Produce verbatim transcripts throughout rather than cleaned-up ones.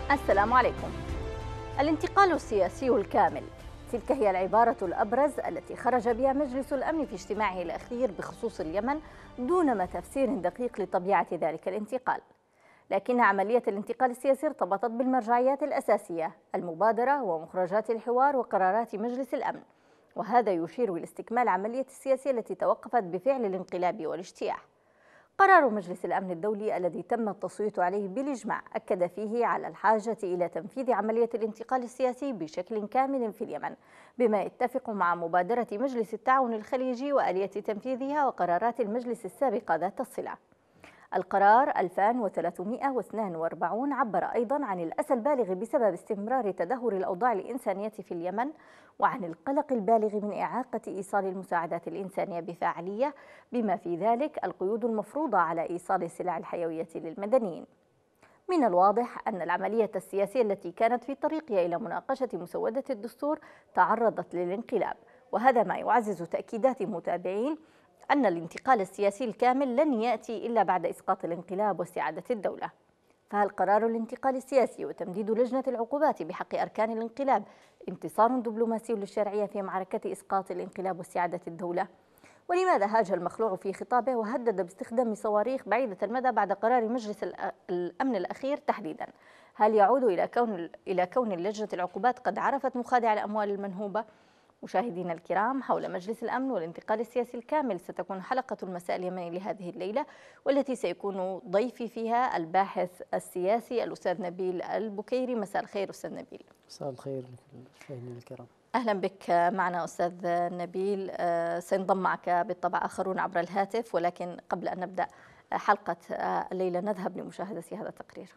السلام عليكم. الانتقال السياسي الكامل، تلك هي العبارة الأبرز التي خرج بها مجلس الأمن في اجتماعه الأخير بخصوص اليمن دون ما تفسير دقيق لطبيعة ذلك الانتقال. لكن عملية الانتقال السياسي ارتبطت بالمرجعيات الأساسية، المبادرة ومخرجات الحوار وقرارات مجلس الأمن، وهذا يشير إلى استكمال عملية السياسية التي توقفت بفعل الانقلاب والاجتياح. قرار مجلس الأمن الدولي الذي تم التصويت عليه بالإجماع أكد فيه على الحاجة إلى تنفيذ عملية الانتقال السياسي بشكل كامل في اليمن، بما يتفق مع مبادرة مجلس التعاون الخليجي وآلية تنفيذها وقرارات المجلس السابقة ذات الصلة. القرار ألفين وثلاثمئة واثنين وأربعين عبر أيضا عن الأسى البالغ بسبب استمرار تدهور الأوضاع الإنسانية في اليمن، وعن القلق البالغ من إعاقة إيصال المساعدات الإنسانية بفاعلية، بما في ذلك القيود المفروضة على إيصال السلع الحيوية للمدنيين. من الواضح أن العملية السياسية التي كانت في طريقها إلى مناقشة مسودة الدستور تعرضت للانقلاب، وهذا ما يعزز تأكيدات متابعين أن الانتقال السياسي الكامل لن يأتي إلا بعد إسقاط الانقلاب واستعادة الدولة. فهل قرار الانتقال السياسي وتمديد لجنة العقوبات بحق أركان الانقلاب انتصار دبلوماسي للشرعية في معركة إسقاط الانقلاب واستعادة الدولة؟ ولماذا هاج المخلوع في خطابه وهدد باستخدام صواريخ بعيدة المدى بعد قرار مجلس الأمن الأخير تحديدا؟ هل يعود إلى كون إلى كون لجنة العقوبات قد عرفت مخادع الأموال المنهوبة؟ مشاهدينا الكرام، حول مجلس الأمن والانتقال السياسي الكامل ستكون حلقة المساء اليمني لهذه الليلة، والتي سيكون ضيفي فيها الباحث السياسي الأستاذ نبيل البكيري. مساء الخير أستاذ نبيل. مساء الخير مشاهدينا الكرام. أهلا بك معنا أستاذ نبيل. سينضم معك بالطبع آخرون عبر الهاتف، ولكن قبل أن نبدأ حلقة الليلة نذهب لمشاهدة هذا التقرير.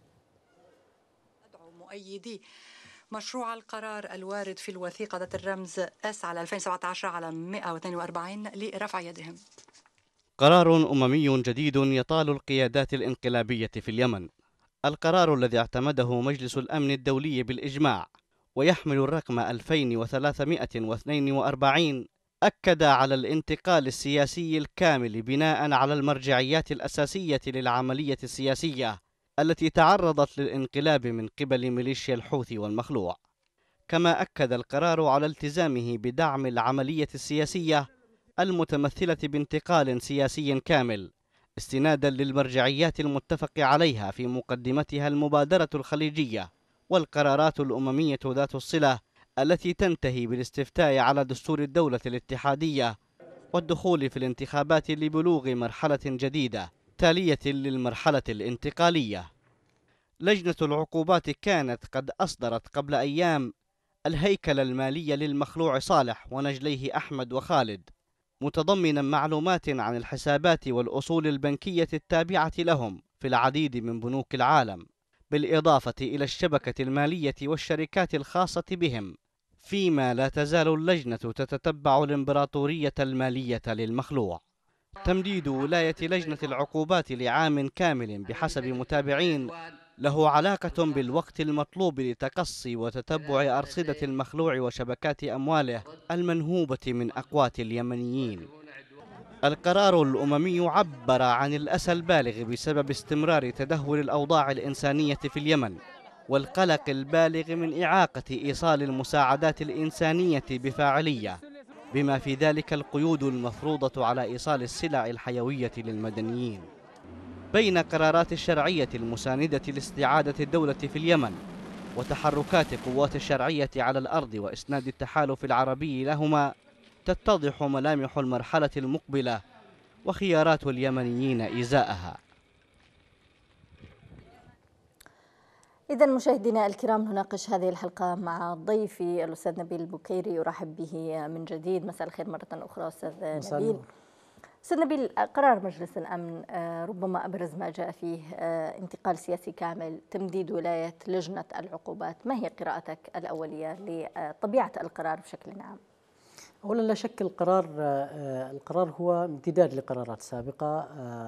أدعو مؤيدي مشروع القرار الوارد في الوثيقة ذات الرمز اس على ألفين وسبعة عشر على مئة واثنين وأربعين لرفع يدهم. قرار أممي جديد يطال القيادات الانقلابية في اليمن. القرار الذي اعتمده مجلس الأمن الدولي بالإجماع ويحمل الرقم ألفين وثلاثمئة واثنين وأربعين أكد على الانتقال السياسي الكامل بناء على المرجعيات الأساسية للعملية السياسية التي تعرضت للانقلاب من قبل ميليشيا الحوثي والمخلوع. كما أكد القرار على التزامه بدعم العملية السياسية المتمثلة بانتقال سياسي كامل استنادا للمرجعيات المتفق عليها في مقدمتها المبادرة الخليجية والقرارات الأممية ذات الصلة التي تنتهي بالاستفتاء على دستور الدولة الاتحادية والدخول في الانتخابات لبلوغ مرحلة جديدة تالية للمرحلة الانتقالية. لجنة العقوبات كانت قد أصدرت قبل أيام الهيكل المالي للمخلوع صالح ونجليه أحمد وخالد، متضمنا معلومات عن الحسابات والأصول البنكية التابعة لهم في العديد من بنوك العالم، بالإضافة إلى الشبكة المالية والشركات الخاصة بهم، فيما لا تزال اللجنة تتتبع الإمبراطورية المالية للمخلوع. تمديد ولاية لجنة العقوبات لعام كامل بحسب متابعين له علاقة بالوقت المطلوب لتقصي وتتبع أرصدة المخلوع وشبكات أمواله المنهوبة من أقوات اليمنيين. القرار الأممي عبر عن الأسى البالغ بسبب استمرار تدهور الأوضاع الإنسانية في اليمن والقلق البالغ من إعاقة إيصال المساعدات الإنسانية بفاعلية، بما في ذلك القيود المفروضة على إيصال السلع الحيوية للمدنيين. بين قرارات الشرعية المساندة لاستعادة الدولة في اليمن وتحركات قوات الشرعية على الأرض وإسناد التحالف العربي لهما تتضح ملامح المرحلة المقبلة وخيارات اليمنيين إزاءها. إذا مشاهدينا الكرام، نناقش هذه الحلقة مع ضيفي الأستاذ نبيل البكيري، يرحب به من جديد. مساء الخير مرة أخرى أستاذ نبيل. أستاذ نبيل، قرار مجلس الأمن ربما أبرز ما جاء فيه انتقال سياسي كامل، تمديد ولاية لجنة العقوبات. ما هي قراءتك الأولية لطبيعة القرار بشكل عام؟ أولا، لا شك القرار القرار هو امتداد لقرارات سابقة،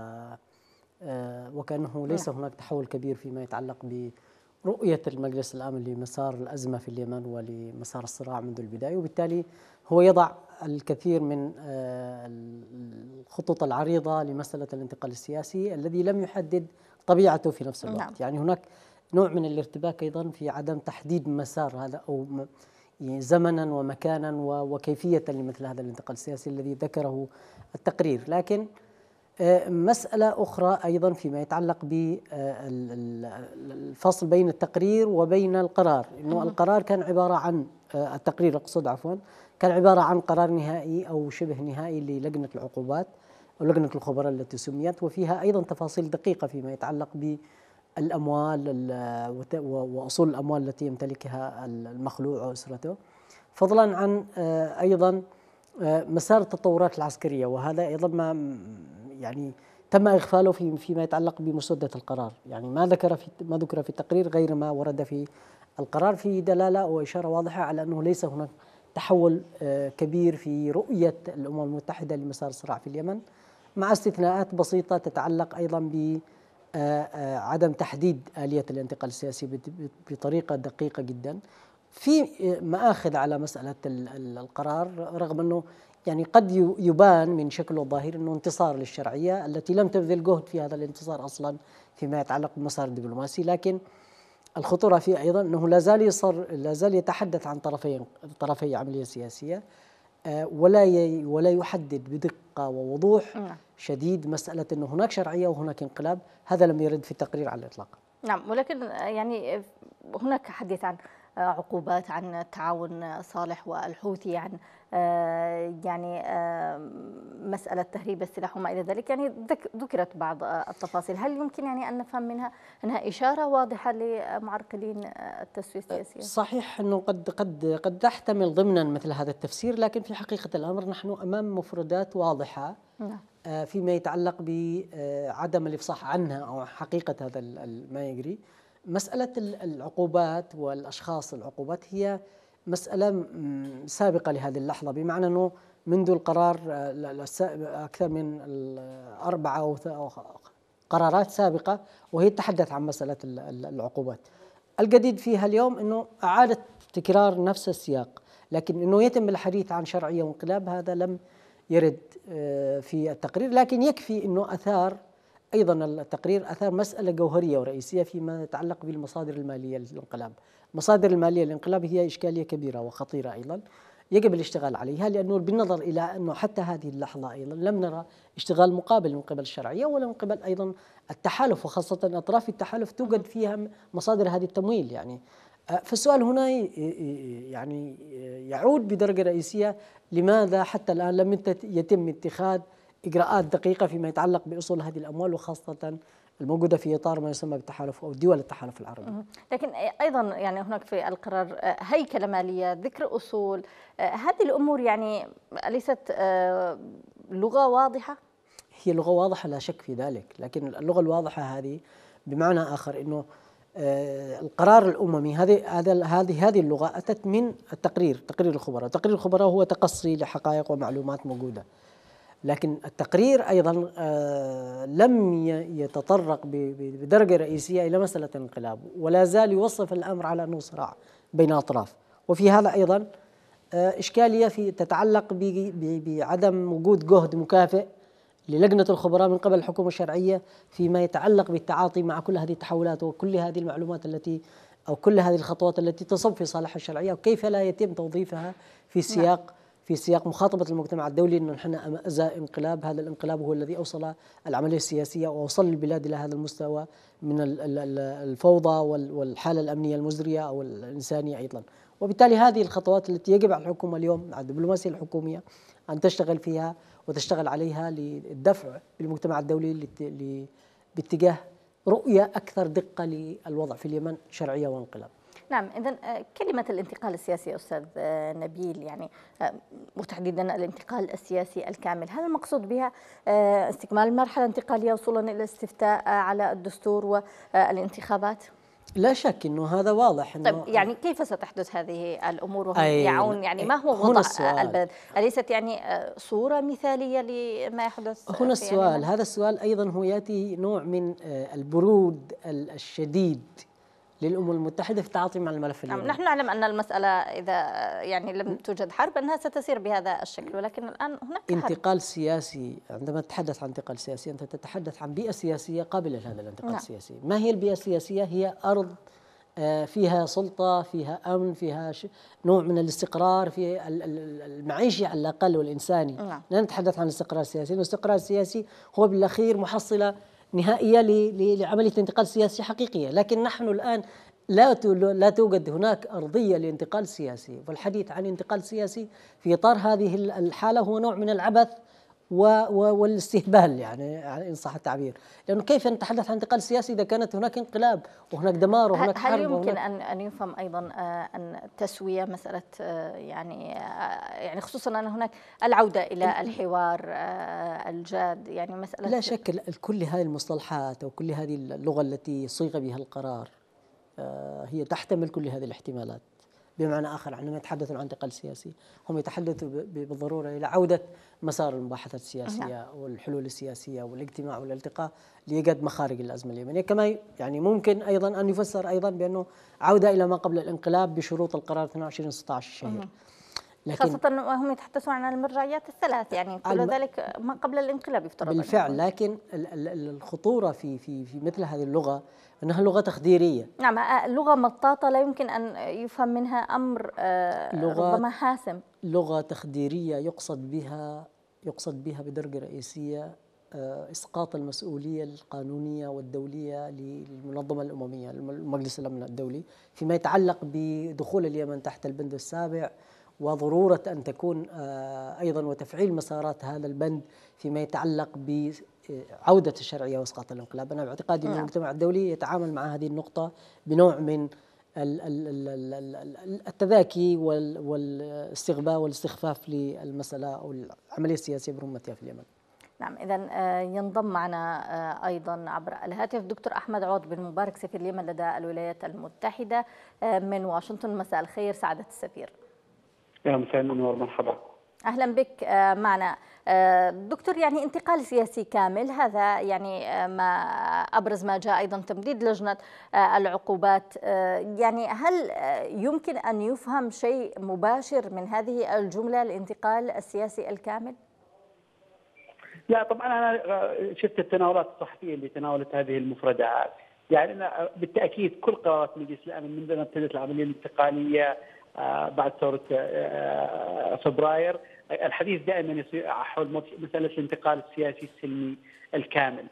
وكأنه ليس هناك تحول كبير فيما يتعلق برؤية المجلس الأمن لمسار الأزمة في اليمن ولمسار الصراع منذ البداية، وبالتالي هو يضع الكثير من الخطط العريضة لمسألة الانتقال السياسي الذي لم يحدد طبيعته في نفس الوقت. نعم. يعني هناك نوع من الارتباك أيضا في عدم تحديد مسار هذا أو زمنا ومكانا وكيفية لمثل هذا الانتقال السياسي الذي ذكره التقرير. لكن مسألة أخرى أيضا فيما يتعلق بالفصل بين التقرير وبين القرار، إنه القرار كان عبارة عن التقرير أقصد عفوا كان عبارة عن قرار نهائي أو شبه نهائي للجنة العقوبات أو لجنة الخبراء التي سميت، وفيها أيضا تفاصيل دقيقة فيما يتعلق بالأموال وأصول الأموال التي يمتلكها المخلوع وأسرته، فضلا عن أيضا مسار التطورات العسكرية، وهذا أيضا ما يعني تم إغفاله في فيما يتعلق بمسودة القرار. يعني ما ذكر في ما ذكر في التقرير غير ما ورد في القرار، في دلالة وإشارة واضحة على أنه ليس هناك تحول كبير في رؤية الأمم المتحدة لمسار الصراع في اليمن، مع استثناءات بسيطة تتعلق أيضا بعدم تحديد آلية الانتقال السياسي بطريقة دقيقة جدا، في مآخذ على مسألة القرار، رغم أنه يعني قد يبان من شكله الظاهر أنه انتصار للشرعية التي لم تبذل جهد في هذا الانتصار أصلا فيما يتعلق بالمسار الدبلوماسي، لكن الخطورة فيه أيضا أنه لا زال يصر لا زال يتحدث عن طرفين طرفي عملية سياسية، ولا ولا يحدد بدقة ووضوح شديد مسألة أنه هناك شرعية وهناك انقلاب. هذا لم يرد في التقرير على الإطلاق. نعم، ولكن يعني هناك حديث عن عقوبات، عن التعاون صالح والحوثي، عن يعني مسألة تهريب السلاح وما إلى ذلك، يعني ذكرت بعض التفاصيل. هل يمكن يعني أن نفهم منها أنها إشارة واضحة لمعرقلين التسوية السياسية؟ صحيح أنه قد قد قد تحتمل ضمنا مثل هذا التفسير، لكن في حقيقة الأمر نحن أمام مفردات واضحة فيما يتعلق بعدم الإفصاح عنها أو حقيقة هذا ما يجري. مسألة العقوبات والأشخاص العقوبات هي مسألة سابقة لهذه اللحظة، بمعنى أنه منذ القرار أكثر من أربعة أو قرارات سابقة وهي تتحدث عن مسألة العقوبات. الجديد فيها اليوم أنه أعادت تكرار نفس السياق، لكن أنه يتم الحديث عن شرعية وانقلاب هذا لم يرد في التقرير. لكن يكفي أنه أثار أيضا التقرير أثار مسألة جوهرية ورئيسية فيما يتعلق بالمصادر المالية للانقلاب. المصادر المالية للانقلاب هي إشكالية كبيرة وخطيرة أيضا يجب الاشتغال عليها، لأنه بالنظر إلى أنه حتى هذه اللحظة أيضا لم نرى اشتغال مقابل من قبل الشرعية ولا من قبل أيضا التحالف، وخاصة أطراف التحالف توجد فيها مصادر هذه التمويل. يعني فالسؤال هنا يعني يعود بدرجة رئيسية لماذا حتى الآن لم يتم اتخاذ إجراءات دقيقة فيما يتعلق بأصول هذه الأموال، وخاصة الموجودة في إطار ما يسمى بالتحالف أو دول التحالف العربي. لكن أيضا يعني هناك في القرار هيكلة مالية، ذكر أصول، هذه الأمور يعني أليست لغة واضحة؟ هي لغة واضحة لا شك في ذلك، لكن اللغة الواضحة هذه بمعنى آخر أنه القرار الأممي هذه هذه هذه اللغة أتت من التقرير، تقرير الخبراء. تقرير الخبراء هو تقصي لحقائق ومعلومات موجودة، لكن التقرير أيضا لم يتطرق بدرجة رئيسية إلى مسألة الانقلاب، ولا زال يوصف الأمر على أنه صراع بين أطراف. وفي هذا أيضا إشكالية في تتعلق بعدم وجود جهد مكافئ للجنة الخبراء من قبل الحكومة الشرعية فيما يتعلق بالتعاطي مع كل هذه التحولات وكل هذه المعلومات التي أو كل هذه الخطوات التي تصب في صالح الشرعية، وكيف لا يتم توظيفها في سياق في سياق مخاطبة المجتمع الدولي أنه نحن أزا انقلاب. هذا الانقلاب هو الذي أوصل العملية السياسية وأوصل البلاد إلى هذا المستوى من الفوضى والحالة الأمنية المزرية أو الإنسانية أيضا. وبالتالي هذه الخطوات التي يجب على الحكومة اليوم على الدبلوماسية الحكومية أن تشتغل فيها وتشتغل عليها للدفع بالمجتمع الدولي باتجاه رؤية أكثر دقة للوضع في اليمن شرعية وانقلاب. نعم، إذن كلمة الانتقال السياسي أستاذ نبيل، يعني وتحديدا الانتقال السياسي الكامل، هل المقصود بها استكمال المرحلة الانتقالية وصولا إلى الاستفتاء على الدستور والانتخابات؟ لا شك أنه هذا واضح. إنه طيب يعني كيف ستحدث هذه الأمور وهم يعون، يعني ما هو وضع البلد؟ أليست يعني صورة مثالية لما يحدث؟ هنا السؤال، هذا السؤال أيضا هو يأتي نوع من البرود الشديد للأمم المتحدة في التعاطي مع الملف اليمني. نحن نعلم أن المسألة إذا يعني لم توجد حرب أنها ستسير بهذا الشكل، ولكن الآن هناك حرب. انتقال سياسي، عندما تتحدث عن انتقال سياسي أنت تتحدث عن بيئة سياسية قابلة لهذا الانتقال نعم. السياسي. ما هي البيئة السياسية؟ هي أرض فيها سلطة، فيها أمن، فيها نوع من الاستقرار في المعيشي على الأقل والإنساني. نعم. لا نتحدث عن الاستقرار السياسي، الاستقرار السياسي هو بالأخير محصلة نهائية لعملية انتقال سياسي حقيقية، لكن نحن الآن لا لا توجد هناك أرضية لانتقال سياسي، والحديث عن انتقال سياسي في إطار هذه الحالة هو نوع من العبث والاستهبال، يعني إن صح التعبير، لأنه كيف نتحدث عن انتقال سياسي إذا كانت هناك انقلاب وهناك دمار وهناك حرب؟ هل يمكن أن أن يفهم أيضا أن التسوية مسألة يعني يعني خصوصا أن هناك العودة إلى الحوار الجاد، يعني مسألة لا شك كل هذه المصطلحات أو كل هذه اللغة التي صيغ بها القرار هي تحتمل كل هذه الاحتمالات. بمعنى آخر عندما يتحدثون عن انتقال سياسي هم يتحدثوا بالضرورة إلى عودة مسار المباحثات السياسية والحلول السياسية والاجتماع والالتقاء لإيجاد مخارج الأزمة اليمنية. كما يعني ممكن أيضا أن يفسر أيضا بأنه عودة إلى ما قبل الانقلاب بشروط القرار اثنين وعشرين ستة عشر الشهير. لكن خاصة وهم يتحدثون عن المرجعيات الثلاث، يعني كل الم... ذلك ما قبل الانقلاب يفترض. بالفعل، لكن الخطورة في في في مثل هذه اللغة أنها لغة تخديرية. نعم، لغة مطاطة لا يمكن أن يفهم منها أمر ربما حاسم. لغة تخديرية يقصد بها يقصد بها بدرجة رئيسية إسقاط المسؤولية القانونية والدولية للمنظمة الأممية، المجلس الأمن الدولي، فيما يتعلق بدخول اليمن تحت البند السابع وضرورة أن تكون أيضا وتفعيل مسارات هذا البند فيما يتعلق بعودة الشرعية وإسقاط الانقلاب. أنا باعتقادي أن المجتمع الدولي يتعامل مع هذه النقطة بنوع من التذاكي والاستغباء والاستخفاف للمسألة أو العملية السياسية برمتها في اليمن. نعم، إذا ينضم معنا أيضا عبر الهاتف دكتور أحمد عوض بن مبارك سفير اليمن لدى الولايات المتحدة من واشنطن. مساء الخير سعادة السفير. يا مساء النور، مرحبا. أهلا بك معنا دكتور. يعني انتقال سياسي كامل، هذا يعني ما أبرز ما جاء، أيضا تمديد لجنة العقوبات. يعني هل يمكن أن يفهم شيء مباشر من هذه الجملة الانتقال السياسي الكامل؟ لا طبعا أنا شفت التناولات الصحفية اللي تناولت هذه المفردات، يعني بالتأكيد كل قرارات مجلس الأمن منذ أن ابتدت العملية الانتقالية بعد ثورة فبراير الحديث دائما يصير حول مسألة الانتقال السياسي السلمي الكامل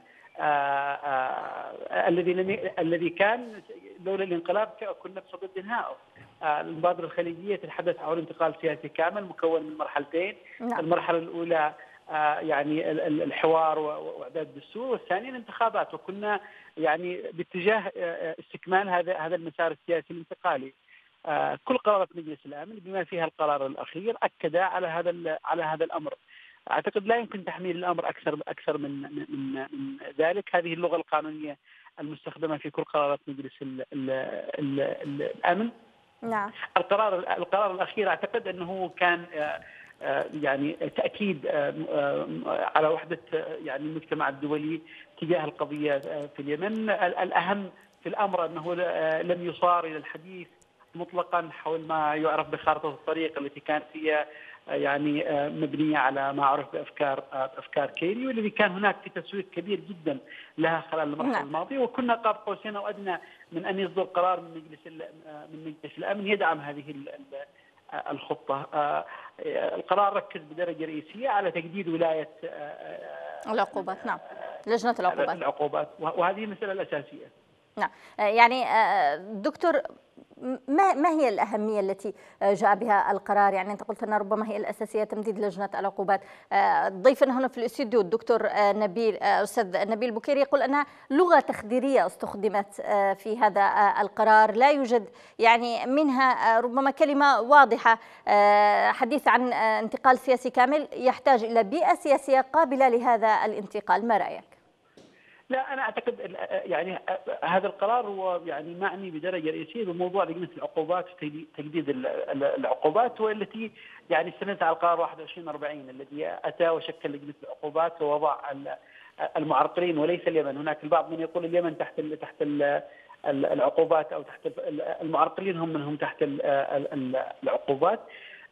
الذي لم الذي كان لولا الانقلاب كنا بصدد انهائه. المبادرة الخليجية تتحدث عن انتقال سياسي كامل مكون من مرحلتين. نعم. المرحلة الأولى يعني الحوار واعداد الدستور، والثانيه الانتخابات، وكنا يعني باتجاه استكمال هذا هذا المسار السياسي الانتقالي. كل قرارات مجلس الامن بما فيها القرار الاخير اكد على هذا على هذا الامر. اعتقد لا يمكن تحميل الامر اكثر اكثر من من من ذلك. هذه اللغه القانونيه المستخدمه في كل قرارات مجلس ال ال ال الامن. نعم. القرار القرار الاخير اعتقد انه كان يعني تأكيد على وحدة يعني المجتمع الدولي تجاه القضية في اليمن. الأهم في الأمر أنه لم يصار إلى الحديث مطلقا حول ما يعرف بخارطة الطريق التي كانت هي يعني مبنية على ما عرف بأفكار أفكار كيري، والذي كان هناك في تسويق كبير جدا لها خلال المرحلة الماضية، وكنا قاب قوسين أو أدنى من أن يصدر قرار من مجلس من مجلس الأمن يدعم هذه الخطة. القرار ركز بدرجة رئيسية على تجديد ولاية العقوبات. نعم، لجنة العقوبات العقوبات وهذه المسألة الأساسية. نعم، يعني دكتور، ما ما هي الأهمية التي جاء بها القرار؟ يعني أنت قلت أن ربما هي الأساسية تمديد لجنة العقوبات. ضيفنا هنا في الاستوديو الدكتور نبيل أستاذ نبيل بوكيري يقول أنها لغة تخديرية استخدمت في هذا القرار، لا يوجد يعني منها ربما كلمة واضحة. حديث عن انتقال سياسي كامل يحتاج إلى بيئة سياسية قابلة لهذا الانتقال، ما رأيك؟ لا أنا أعتقد يعني هذا القرار هو يعني معني بدرجة رئيسية بموضوع لجنة العقوبات وتجديد العقوبات، والتي يعني استندت على القرار واحد وعشرين أربعين الذي أتى وشكل لجنة العقوبات ووضع المعرقلين وليس اليمن. هناك البعض من يقول اليمن تحت ال تحت ال العقوبات او تحت المعرقلين هم من هم تحت العقوبات.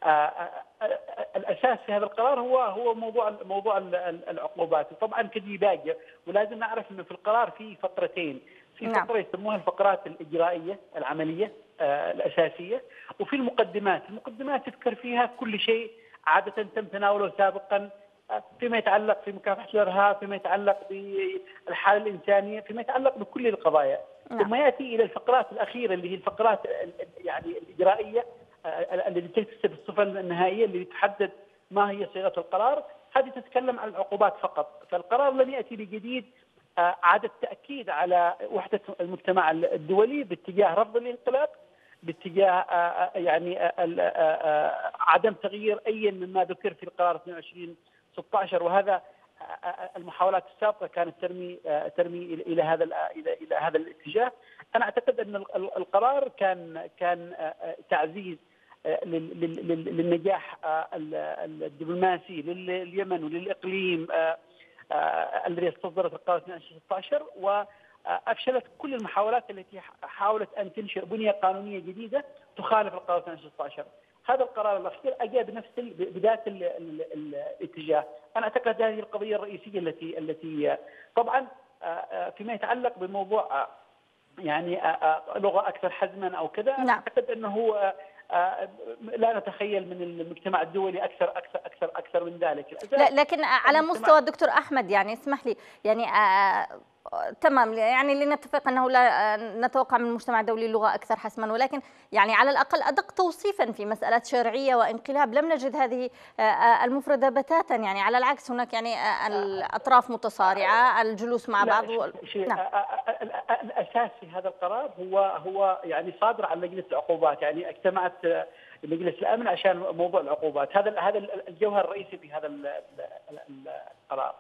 الاساس في هذا القرار هو هو موضوع موضوع العقوبات، وطبعا كذي باقي، ولازم نعرف انه في القرار في فقرتين، في فقره يسموها الفقرات الاجرائيه العمليه الاساسيه، وفي المقدمات، المقدمات تذكر فيها كل شيء عاده تم تناوله سابقا فيما يتعلق في مكافحه الارهاب، فيما يتعلق بالحاله الانسانيه، فيما يتعلق بكل القضايا. نعم. ثم ياتي الى الفقرات الاخيره اللي هي الفقرات يعني الاجرائيه التي تكتسب الصفه النهائيه اللي تحدد ما هي صيغه القرار، هذه تتكلم عن العقوبات فقط. فالقرار لم ياتي بجديد، عاد التاكيد على وحده المجتمع الدولي باتجاه رفض الانقلاب، باتجاه يعني عدم تغيير اي مما ذكر في القرار اثنين وعشرين ستة عشر، وهذا المحاولات السابقه كانت ترمي ترمي الى هذا الى الى هذا الاتجاه. انا اعتقد ان القرار كان كان تعزيز للنجاح الدبلوماسي لليمن وللاقليم الذي استصدرت القرار اثنين وعشرين ستة عشر، وافشلت كل المحاولات التي حاولت ان تنشئ بنيه قانونيه جديده تخالف القرار اثنين وعشرين ستة عشر. هذا القرار الاخير اجى بنفس بذات الاتجاه. انا اعتقد هذه القضيه الرئيسيه التي التي طبعا فيما يتعلق بموضوع يعني لغه اكثر حزما او كذا. نعم. اعتقد انه لا نتخيل من المجتمع الدولي اكثر اكثر اكثر اكثر من ذلك. لا لكن على مستوى الدكتور احمد، يعني اسمح لي، يعني آه تمام، يعني لنتفق انه لا نتوقع من المجتمع الدولي لغه اكثر حسما، ولكن يعني على الاقل ادق توصيفا في مساله شرعيه وانقلاب لم نجد هذه المفرده بتاتا. يعني على العكس هناك يعني الاطراف متصارعه، الجلوس مع بعض. و... نعم. الاساس في هذا القرار هو هو يعني صادر عن لجنه العقوبات، يعني اجتمعت مجلس الامن عشان موضوع العقوبات، هذا هذا الجوهر الرئيسي في هذا القرار.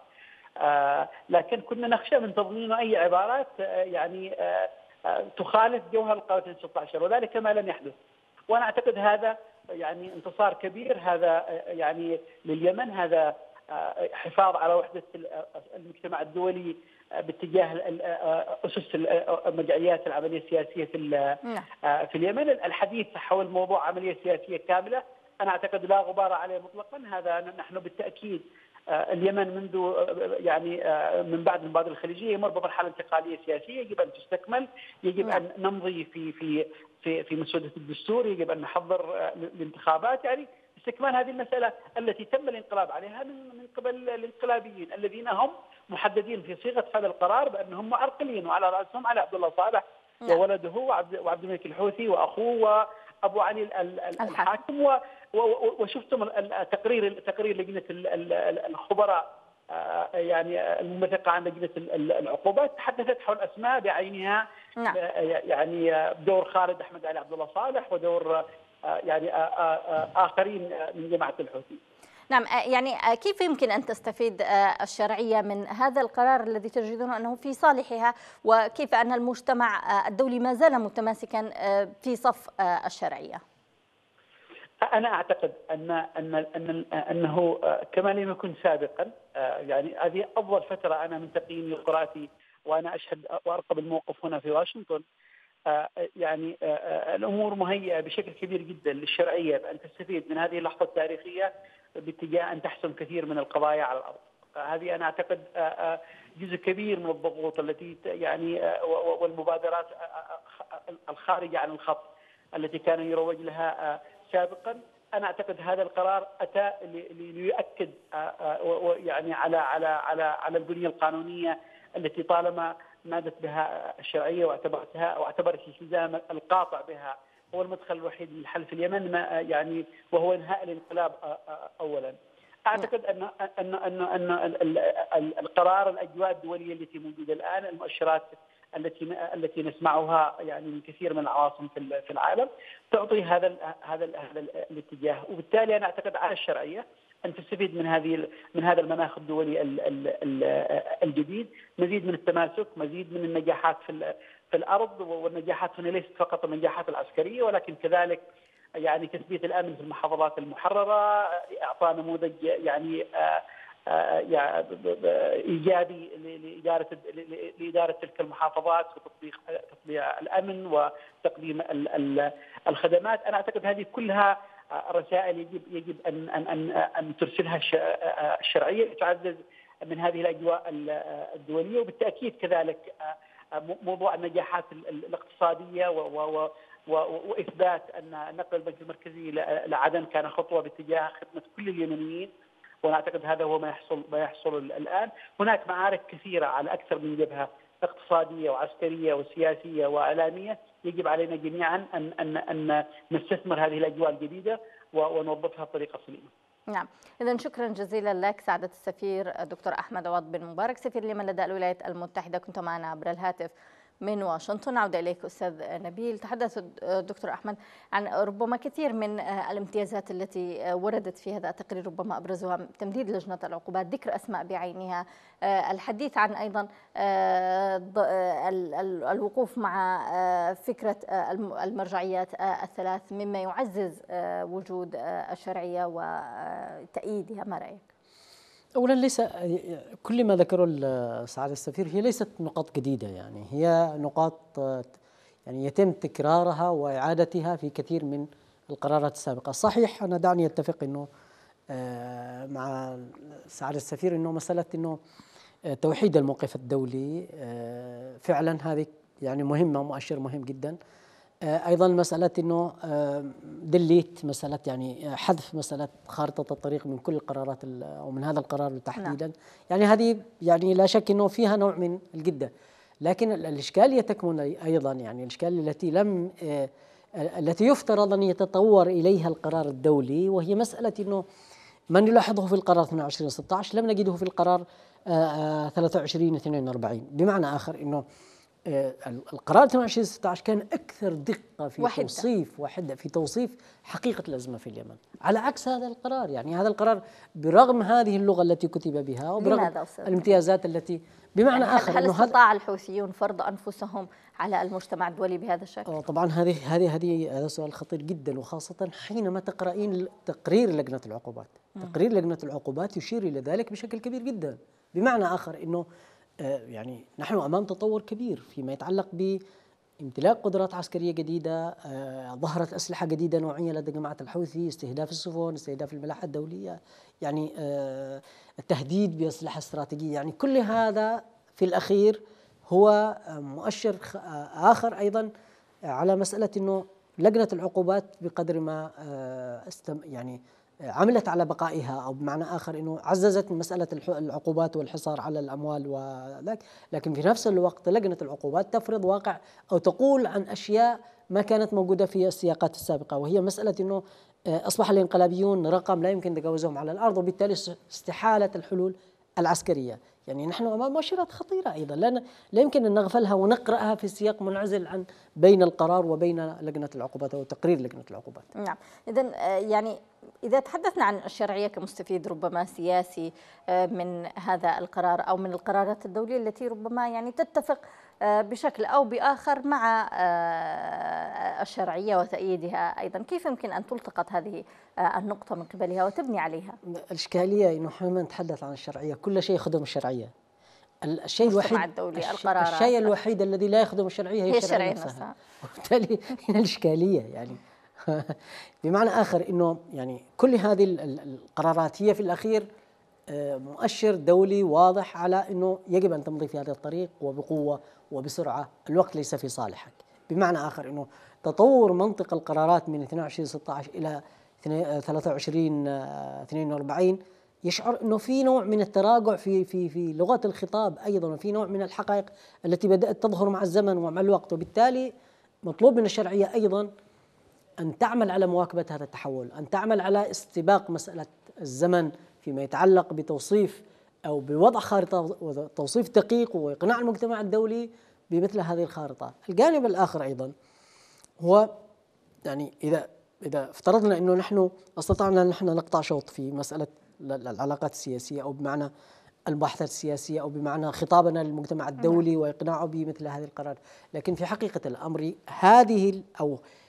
آه لكن كنا نخشى من تضمينه اي عبارات آه يعني آه آه تخالف جوهر القرار اثنين وعشرين ستة عشر، وذلك ما لم يحدث. وانا اعتقد هذا يعني انتصار كبير، هذا آه يعني لليمن، هذا آه حفاظ على وحده المجتمع الدولي آه باتجاه آه اسس مرجعيات العمليه السياسيه في آه في اليمن. الحديث حول موضوع عمليه سياسيه كامله انا اعتقد لا غبار عليه مطلقا. هذا نحن بالتاكيد اليمن منذ يعني من بعد المبادره الخليجيه يمر بمرحله انتقاليه سياسيه يجب ان تستكمل، يجب ان نمضي في في في في مسوده الدستور، يجب ان نحضر الانتخابات، يعني استكمال هذه المساله التي تم الانقلاب عليها من من قبل الانقلابيين الذين هم محددين في صيغه هذا القرار بانهم معرقلين، وعلى راسهم علي عبد الله صالح وولده وعبد وعبد الملك الحوثي واخوه وابو علي الحاكم. وشفتم التقرير التقرير لجنه الخبراء يعني المنبثقه عن لجنه العقوبات تحدثت حول اسماء بعينها. نعم. يعني دور خالد احمد علي عبد الله صالح ودور يعني اخرين من جماعه الحوثي. نعم، يعني كيف يمكن أن تستفيد الشرعية من هذا القرار الذي تجدون أنه في صالحها، وكيف أن المجتمع الدولي ما زال متماسكا في صف الشرعية؟ أنا أعتقد أن أن أن أنه كما لم يكن سابقا، يعني هذه أفضل فترة أنا من تقييمي وقراءتي وأنا أشهد وأرقب الموقف هنا في واشنطن. يعني الأمور مهيئة بشكل كبير جدا للشرعية بأن تستفيد من هذه اللحظة التاريخية باتجاه أن تحسم كثير من القضايا على الأرض. هذه أنا أعتقد جزء كبير من الضغوط التي يعني والمبادرات الخارجة عن الخط التي كان يروج لها سابقا. أنا أعتقد هذا القرار أتى ليؤكد يعني على على على على البنية القانونية التي طالما نادت بها الشرعية واعتبرتها واعتبرت الالتزام القاطع بها هو المدخل الوحيد للحل في اليمن، ما يعني وهو انهاء الانقلاب اولا. اعتقد ان ان ان ان القرار الاجواء الدوليه التي موجوده الان، المؤشرات التي التي نسمعها يعني من كثير من العواصم في العالم تعطي هذا هذا هذا الاتجاه، وبالتالي انا اعتقد على الشرعيه ان تستفيد من هذه من هذا المناخ الدولي الجديد، مزيد من التماسك، مزيد من النجاحات في في الارض، والنجاحات هنا ليست فقط النجاحات العسكريه ولكن كذلك يعني تثبيت الامن في المحافظات المحرره، اعطاء نموذج يعني ايجابي لاداره لاداره تلك المحافظات وتطبيق تطبيق الامن وتقديم الخدمات. انا اعتقد هذه كلها رسائل يجب يجب ان ان ان, أن ترسلها الشرعيه لتعزز من هذه الاجواء الدوليه، وبالتاكيد كذلك موضوع النجاحات الاقتصاديه و واثبات ان نقل البنك المركزي لعدن كان خطوه باتجاه خدمه كل اليمنيين، وانا اعتقد هذا هو ما يحصل ما يحصل الان. هناك معارك كثيره على اكثر من جبهه اقتصاديه وعسكريه وسياسيه واعلاميه، يجب علينا جميعا ان ان ان نستثمر هذه الاجواء الجديده ونوظفها بطريقه سليمه. نعم، إذا شكرا جزيلا لك سعادة السفير دكتور أحمد عوض بن مبارك سفير اليمن لدى الولايات المتحدة، كنت معنا عبر الهاتف من واشنطن. عودة إليك أستاذ نبيل. تحدث الدكتور أحمد عن ربما كثير من الامتيازات التي وردت في هذا التقرير، ربما أبرزها تمديد لجنة العقوبات، ذكر أسماء بعينها، الحديث عن أيضا الوقوف مع فكرة المرجعيات الثلاث مما يعزز وجود الشرعية وتأييدها. ما رأيك؟ أولا ليس كل ما ذكره سعادة السفير هي ليست نقاط جديدة، يعني هي نقاط يعني يتم تكرارها وإعادتها في كثير من القرارات السابقة. صحيح أنا دعني أتفق أنه مع سعادة السفير أنه مسألة أنه توحيد الموقف الدولي فعلا هذه يعني مهمة ومؤشر مهم جدا. أيضا مسألة أنه دليت مسألة يعني حذف مسألة خارطة الطريق من كل القرارات أو من هذا القرار تحديدا. نعم. يعني هذه يعني لا شك أنه فيها نوع من الجدة، لكن الإشكالية تكمن أيضا يعني الإشكالية التي لم التي يفترض أن يتطور إليها القرار الدولي، وهي مسألة أنه ما نلاحظه في القرار اثنين وعشرين ستة عشر لم نجده في القرار ثلاثة وعشرين اثنين وأربعين. بمعنى آخر أنه القرار اثنين وعشرين ستة عشر كان أكثر دقة في وحدة. توصيف وحدة في توصيف حقيقة الأزمة في اليمن، على عكس هذا القرار. يعني هذا القرار برغم هذه اللغة التي كتب بها وبرغم الامتيازات التي بمعنى يعني آخر هل استطاع الحوثيون فرض أنفسهم على المجتمع الدولي بهذا الشكل؟ طبعا هذه هذه هذه هذا سؤال خطير جدا، وخاصة حينما تقرأين تقرير لجنة العقوبات. م. تقرير لجنة العقوبات يشير إلى ذلك بشكل كبير جدا. بمعنى آخر أنه يعني نحن أمام تطور كبير فيما يتعلق بامتلاك قدرات عسكرية جديدة، ظهرت أسلحة جديدة نوعية لدى جماعة الحوثي، استهداف السفن، استهداف الملاحة الدولية، يعني التهديد بأسلحة استراتيجية. يعني كل هذا في الأخير هو مؤشر آخر أيضا على مسألة أنه لجنة العقوبات بقدر ما استم يعني عملت على بقائها، أو بمعنى آخر أنه عززت مسألة العقوبات والحصار على الأموال وذاك، لكن في نفس الوقت لجنة العقوبات تفرض واقع أو تقول عن أشياء ما كانت موجودة في السياقات السابقة، وهي مسألة أنه أصبح الانقلابيون رقم لا يمكن تجاوزهم على الأرض، وبالتالي استحالة الحلول العسكرية. يعني نحن أمام مؤشرات خطيرة أيضا لا لا يمكن أن نغفلها ونقرأها في سياق منعزل عن بين القرار وبين لجنة العقوبات أو تقرير لجنة العقوبات. نعم، إذا يعني إذا تحدثنا عن الشرعية كمستفيد ربما سياسي من هذا القرار أو من القرارات الدولية التي ربما يعني تتفق بشكل أو بآخر مع الشرعية وتأييدها أيضا، كيف يمكن أن تلتقط هذه النقطة من قبلها وتبني عليها؟ الإشكالية إنه حينما نتحدث عن الشرعية كل شيء يخدم الشرعية. الشيء الوحيد الدولي القرارات الشيء الوحيد الذي لا يخدم الشرعية هي, هي الشرعية نفسها, نفسها. وبالتالي هنا الإشكالية. يعني بمعنى آخر إنه يعني كل هذه القرارات هي في الأخير مؤشر دولي واضح على أنه يجب أن تمضي في هذا الطريق وبقوة وبسرعة، الوقت ليس في صالحك. بمعنى آخر أنه تطور منطق القرارات من اثنين وعشرين ستة عشر إلى ثلاثة وعشرين اثنين وأربعين يشعر أنه في نوع من التراجع في في في لغة الخطاب أيضا، وفي نوع من الحقائق التي بدأت تظهر مع الزمن ومع الوقت، وبالتالي مطلوب من الشرعية أيضا أن تعمل على مواكبة هذا التحول، أن تعمل على استباق مسألة الزمن فيما يتعلق بتوصيف أو بوضع خارطة وتوصيف دقيق وإقناع المجتمع الدولي بمثل هذه الخارطة. الجانب الآخر أيضا هو يعني إذا إذا افترضنا أنه نحن استطعنا أن نحن نقطع شوط في مسألة العلاقات السياسية أو بمعنى المباحثات السياسية أو بمعنى خطابنا للمجتمع الدولي وإقناعه بمثل هذه القرار، لكن في حقيقة الأمر هذه أو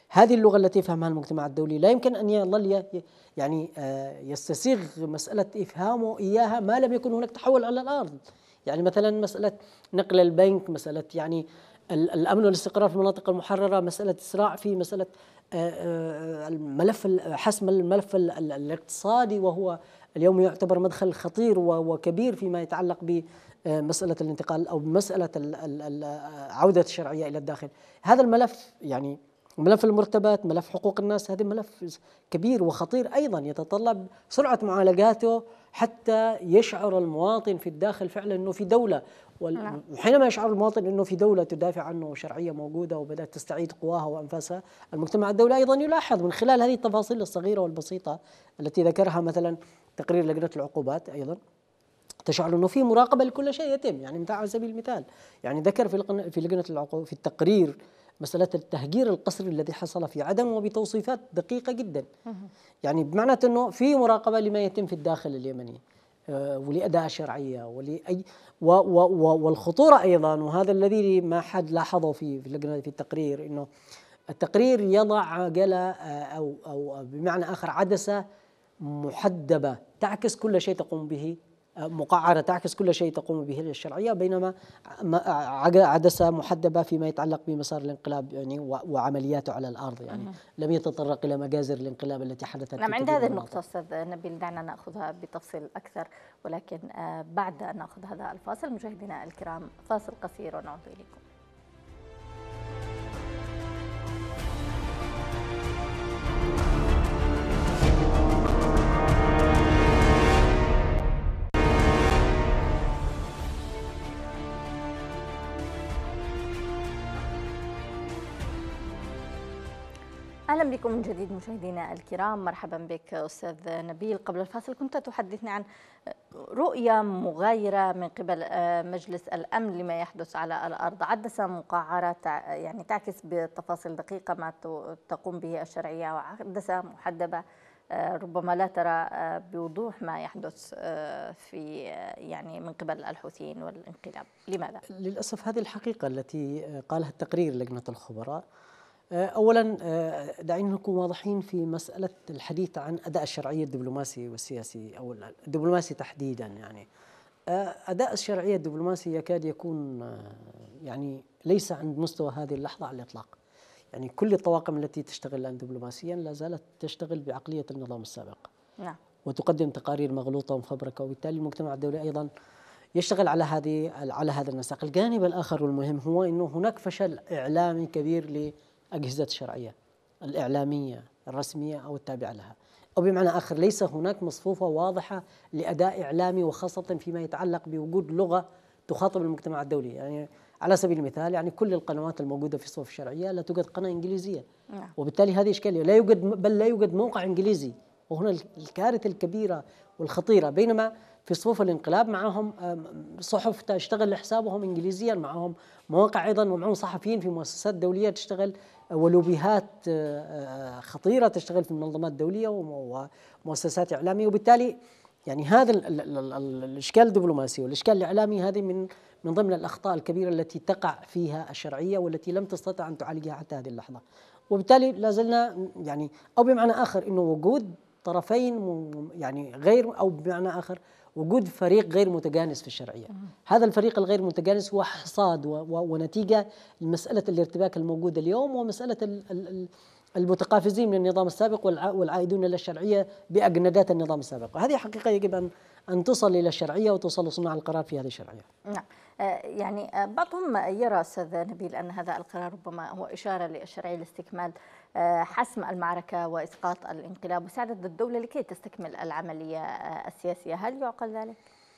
هذه اللغة التي يفهمها المجتمع الدولي. لا يمكن أن يظل يعني يستسيغ مسألة إفهامه إياها ما لم يكن هناك تحول على الأرض. يعني مثلا مسألة نقل البنك، مسألة يعني الأمن والاستقرار في المناطق المحررة، مسألة إسراع في مسألة الملف حسم الملف الاقتصادي، وهو اليوم يعتبر مدخل خطير وكبير فيما يتعلق بمسألة الانتقال أو بمسألة عودة الشرعية إلى الداخل. هذا الملف يعني ملف المرتبات، ملف حقوق الناس، هذا ملف كبير وخطير أيضا، يتطلب سرعة معالجاته حتى يشعر المواطن في الداخل فعلا أنه في دولة. وحينما يشعر المواطن أنه في دولة تدافع عنه شرعية موجودة وبدأت تستعيد قواها وأنفاسها، المجتمع الدولي أيضا يلاحظ من خلال هذه التفاصيل الصغيرة والبسيطة التي ذكرها مثلا تقرير لجنة العقوبات، أيضا تشعر أنه في مراقبة لكل شيء يتم. يعني على سبيل المثال يعني ذكر في في لجنة العقوبات في التقرير مسألة التهجير القسري الذي حصل في عدن وبتوصيفات دقيقة جدا، يعني بمعنى أنه في مراقبة لما يتم في الداخل اليمني ولأداء الشرعية ولأي و و و والخطورة أيضا، وهذا الذي ما حد لاحظه في في لجنة في التقرير، إنه التقرير يضع عجلة أو أو بمعنى آخر عدسة محدبة تعكس كل شيء تقوم به، مقعرة تعكس كل شيء تقوم به الشرعية، بينما عدسة محدبة فيما يتعلق بمسار الانقلاب يعني وعملياته على الأرض، يعني لم يتطرق إلى مجازر الانقلاب التي حدثت. نعم، عند هذه النقطة أستاذ نبيل دعنا نأخذها بتفصيل أكثر، ولكن بعد أن نأخذ هذا الفاصل مشاهدينا الكرام فاصل قصير ونعود إليكم. أهلا بكم من جديد مشاهدينا الكرام، مرحبا بك أستاذ نبيل. قبل الفاصل كنت تحدثني عن رؤية مغايرة من قبل مجلس الأمن لما يحدث على الأرض، عدسة مقعرة يعني تعكس بتفاصيل دقيقة ما تقوم به الشرعية، وعدسة محدبة ربما لا ترى بوضوح ما يحدث في يعني من قبل الحوثيين والانقلاب. لماذا؟ للأسف هذه الحقيقة التي قالها التقرير لجنة الخبراء. أولا دعينا نكون واضحين في مسألة الحديث عن أداء الشرعية الدبلوماسي والسياسي أو الدبلوماسي تحديدا. يعني أداء الشرعية الدبلوماسي يكاد يكون يعني ليس عند مستوى هذه اللحظة على الإطلاق. يعني كل الطواقم التي تشتغل الآن دبلوماسيا لا زالت تشتغل بعقلية النظام السابق، نعم، وتقدم تقارير مغلوطة ومفبركة، وبالتالي المجتمع الدولي أيضا يشتغل على هذه على هذا المساق. الجانب الآخر والمهم هو أنه هناك فشل إعلامي كبير لأجهزة الشرعية الإعلامية الرسمية أو التابعة لها، أو بمعنى آخر ليس هناك مصفوفة واضحة لأداء إعلامي، وخاصة فيما يتعلق بوجود لغة تخاطب المجتمع الدولي. يعني على سبيل المثال يعني كل القنوات الموجودة في الصحف الشرعية لا توجد قناة إنجليزية، وبالتالي هذه إشكالية، لا يوجد بل لا يوجد موقع إنجليزي، وهنا الكارثة الكبيرة والخطيرة. بينما في صفوف الانقلاب معهم صحف تشتغل لحسابهم إنجليزيا، معهم مواقع أيضا، ومعهم صحفيين في مؤسسات دولية تشتغل، ولوبيهات خطيرة تشتغل في المنظمات الدولية ومؤسسات إعلامية. وبالتالي يعني هذا الإشكال الدبلوماسي والإشكال الإعلامي هذه من من ضمن الأخطاء الكبيرة التي تقع فيها الشرعية والتي لم تستطع أن تعالجها حتى هذه اللحظة. وبالتالي لا زلنا يعني، أو بمعنى آخر إنه وجود طرفين يعني غير، أو بمعنى آخر وجود فريق غير متجانس في الشرعية. هذا الفريق الغير متجانس هو حصاد ونتيجة لمسألة الارتباك الموجودة اليوم، ومسألة المتقافزين من النظام السابق والعائدون إلى الشرعية بأجندات النظام السابق. وهذه حقيقة يجب أن أن تصل إلى الشرعية وتوصل لصناع القرار في هذه الشرعية. نعم، يعني بعضهم يرى أستاذ نبيل أن هذا القرار ربما هو إشارة للشرعية لاستكمال حسم المعركة وإسقاط الانقلاب وساعدت الدولة لكي تستكمل العملية السياسية، هل يعقل ذلك؟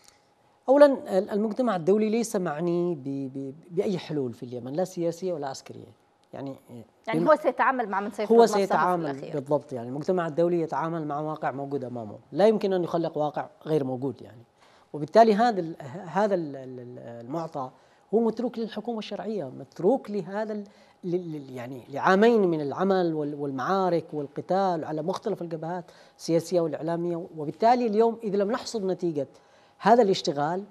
أولا المجتمع الدولي ليس معني بأي حلول في اليمن، لا سياسية ولا عسكرية. يعني يعني هو سيتعامل مع من سيفرض هو سيتعامل بالضبط. يعني المجتمع الدولي يتعامل مع واقع موجود أمامه، لا يمكن أن يخلق واقع غير موجود يعني. وبالتالي هذا هذا المعطى هو متروك للحكومة الشرعية، متروك لهذا يعني لعامين من العمل والمعارك والقتال على مختلف الجبهات السياسية والإعلامية. وبالتالي اليوم إذا لم نحصد نتيجة هذا الاشتغال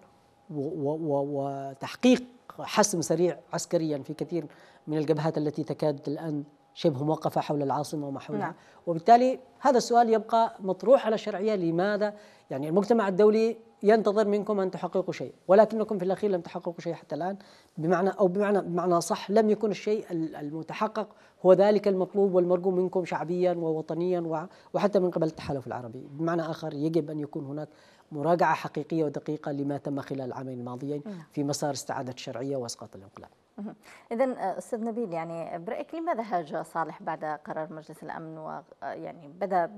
وتحقيق حسم سريع عسكريا في كثير من الجبهات التي تكاد الآن شبه موقفة حول العاصمة وما حولها. نعم. وبالتالي هذا السؤال يبقى مطروح على الشرعية. لماذا يعني المجتمع الدولي ينتظر منكم أن تحققوا شيء، ولكنكم في الأخير لم تحققوا شيء حتى الآن، بمعنى أو بمعنى بمعنى صح لم يكن الشيء المتحقق هو ذلك المطلوب والمرجو منكم شعبيا ووطنيا وحتى من قبل التحالف العربي. بمعنى آخر يجب أن يكون هناك مراجعة حقيقية ودقيقة لما تم خلال العامين الماضيين في مسار استعادة الشرعية وإسقاط الانقلاب. إذن أستاذ نبيل، يعني برأيك لماذا هاج صالح بعد قرار مجلس الأمن ويعني بدأ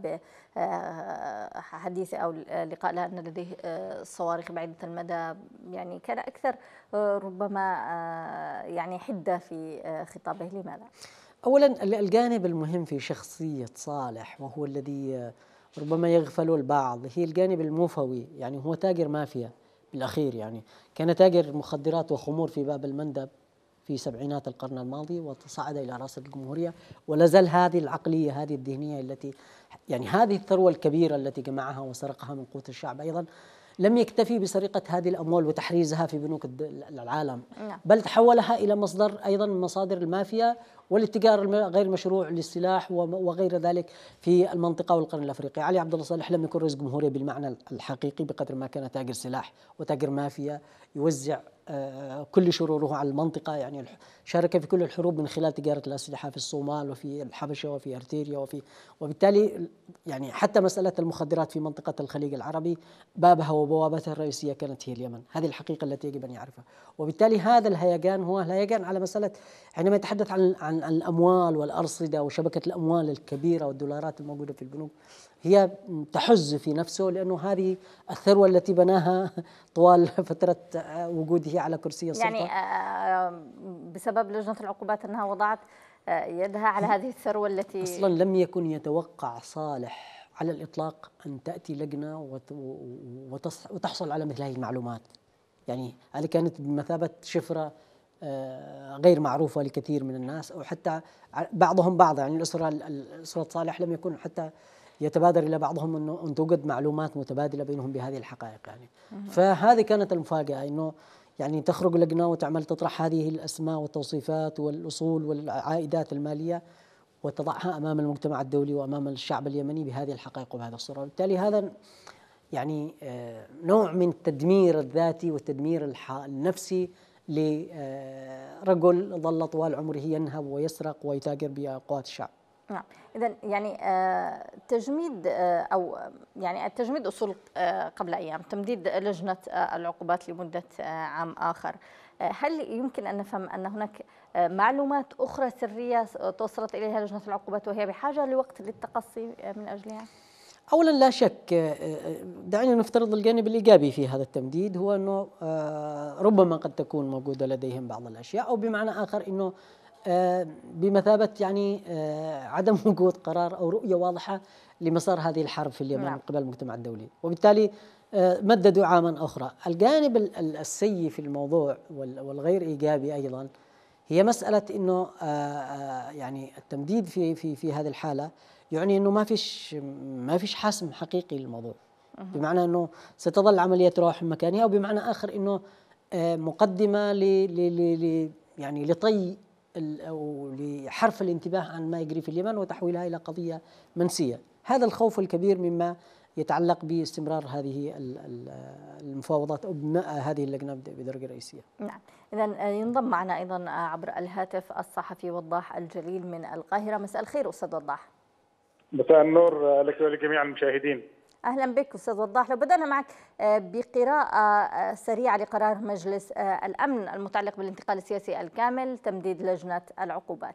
بحديث أو لقاء له أن لديه صواريخ بعيدة المدى، يعني كان أكثر ربما يعني حدة في خطابه، لماذا؟ أولا الجانب المهم في شخصية صالح وهو الذي ربما يغفل البعض هي الجانب الموفوي. يعني هو تاجر مافيا بالأخير، يعني كان تاجر مخدرات وخمور في باب المندب في سبعينات القرن الماضي وصعد إلى رأس الجمهورية، ولا زال هذه العقلية هذه الذهنية التي يعني هذه الثروة الكبيرة التي جمعها وسرقها من قوت الشعب أيضا لم يكتفي بسرقة هذه الأموال وتحريزها في بنوك العالم، بل تحولها إلى مصدر أيضا من مصادر المافيا والاتجار غير المشروع للسلاح وغير ذلك في المنطقة والقرن الأفريقي. علي عبد الله صالح لم يكن رئيس جمهورية بالمعنى الحقيقي بقدر ما كان تاجر سلاح وتاجر مافيا يوزع كل شروره على المنطقة، يعني شارك في كل الحروب من خلال تجارة الأسلحة في الصومال وفي الحبشة وفي أرتيريا وفي وبالتالي يعني حتى مسألة المخدرات في منطقة الخليج العربي بابها وبوابتها الرئيسية كانت هي اليمن. هذه الحقيقة التي يجب أن يعرفها. وبالتالي هذا الهيجان هو الهيجان على مسألة حينما يتحدث عن عن الأموال والأرصدة وشبكة الأموال الكبيرة والدولارات الموجودة في البنوك، هي تحز في نفسه لأنه هذه الثروة التي بناها طوال فترة وجوده على كرسي السلطة. يعني بسبب لجنة العقوبات أنها وضعت يدها على هذه الثروة التي أصلا لم يكن يتوقع صالح على الإطلاق أن تأتي لجنة وتحصل على مثل هذه المعلومات. يعني هذه كانت بمثابة شفرة غير معروفة لكثير من الناس أو حتى بعضهم بعض. يعني الأسرة الأسرة صالح لم يكن حتى يتبادر إلى بعضهم أنه أن توجد معلومات متبادلة بينهم بهذه الحقائق. يعني فهذه كانت المفاجأة، أنه يعني تخرج لجنة وتعمل تطرح هذه الأسماء والتوصيفات والأصول والعائدات المالية وتضعها أمام المجتمع الدولي وأمام الشعب اليمني بهذه الحقائق وبهذا الصورة. وبالتالي هذا يعني نوع من التدمير الذاتي والتدمير النفسي لرجل ظل طوال عمره ينهب ويسرق ويتاجر بقوات الشعب. نعم، إذن يعني تجميد أو يعني التجميد أصول قبل أيام، تمديد لجنة العقوبات لمدة عام آخر. هل يمكن أن نفهم أن هناك معلومات أخرى سرية توصلت إليها لجنة العقوبات وهي بحاجة لوقت للتقصي من أجلها؟ أولا لا شك، دعينا نفترض الجانب الإيجابي في هذا التمديد هو أنه ربما قد تكون موجودة لديهم بعض الأشياء، أو بمعنى آخر أنه بمثابة يعني عدم وجود قرار أو رؤية واضحة لمسار هذه الحرب في اليمن من قبل المجتمع الدولي، وبالتالي مددوا عاما أخرى. الجانب السيء في الموضوع والغير إيجابي أيضا هي مسألة أنه يعني التمديد في في في هذه الحالة يعني أنه ما فيش ما فيش حسم حقيقي للموضوع، بمعنى أنه ستظل عملية تراوح مكانها، وبمعنى آخر أنه مقدمة ل ل يعني لطي أو لحرف الانتباه عن ما يجري في اليمن وتحويلها إلى قضية منسية. هذا الخوف الكبير مما يتعلق باستمرار هذه المفاوضات أو بناء هذه اللجنة بدرجة رئيسية. نعم، إذن ينضم معنا أيضا عبر الهاتف الصحفي وضاح الجليل من القاهرة. مساء الخير أستاذ وضاح. مساء النور لك ولجميع المشاهدين. أهلا بك أستاذ وضاح. لو بدأنا معك بقراءة سريعة لقرار مجلس الأمن المتعلق بالانتقال السياسي الكامل تمديد لجنة العقوبات.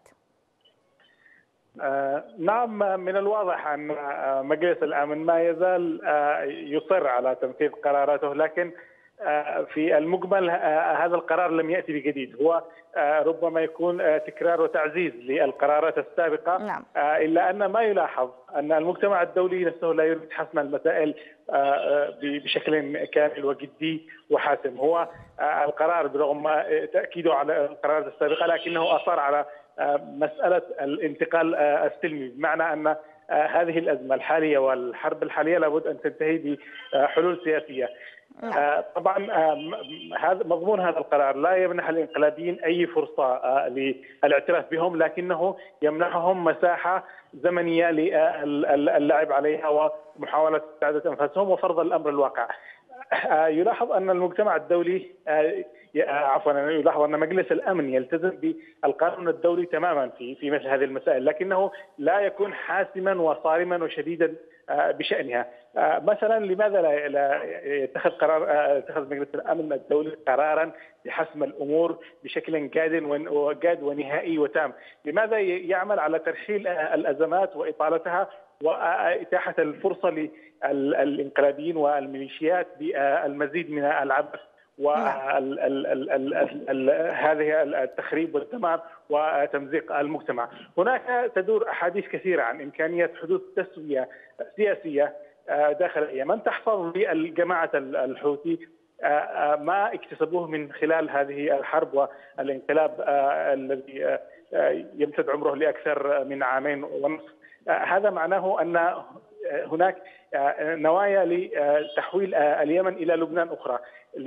آه نعم، من الواضح أن مجلس الأمن ما يزال آه يصر على تنفيذ قراراته، لكن آه في المجمل آه هذا القرار لم يأتي بجديد، هو آه ربما يكون آه تكرار وتعزيز للقرارات السابقة. نعم. آه إلا أن ما يلاحظ أن المجتمع الدولي نفسه لا يريد حسم المسائل آه بشكل كامل وجدي وحاسم. هو آه القرار برغم تأكيده على القرارات السابقة لكنه أصر على مسألة الانتقال السلمي، بمعنى أن هذه الأزمة الحالية والحرب الحالية لابد أن تنتهي بحلول سياسية. طبعا هذا مضمون هذا القرار لا يمنح الانقلابيين أي فرصة للاعتراف بهم، لكنه يمنحهم مساحة زمنية للعب عليها ومحاولة استعادة أنفسهم وفرض الأمر الواقع. يلاحظ أن المجتمع الدولي عفوا يلاحظ أن مجلس الأمن يلتزم بالقانون الدولي تماما في في مثل هذه المسائل، لكنه لا يكون حاسما وصارما وشديدا بشأنها. مثلا لماذا لا يتخذ قرار يتخذ مجلس الأمن الدولي قرارا لحسم الأمور بشكل جاد ونهائي وتام؟ لماذا يعمل على ترحيل الأزمات وإطالتها وإتاحة الفرصة للإنقلابيين والميليشيات بالمزيد من العبث وهذه التخريب والدمار وتمزيق المجتمع؟ هناك تدور أحاديث كثيرة عن إمكانية حدوث تسوية سياسية داخل اليمن تحفظ للجماعة الحوثي ما اكتسبوه من خلال هذه الحرب والانقلاب الذي يمتد عمره لأكثر من عامين ونصف. هذا معناه أن هناك نوايا لتحويل اليمن إلى لبنان أخرى،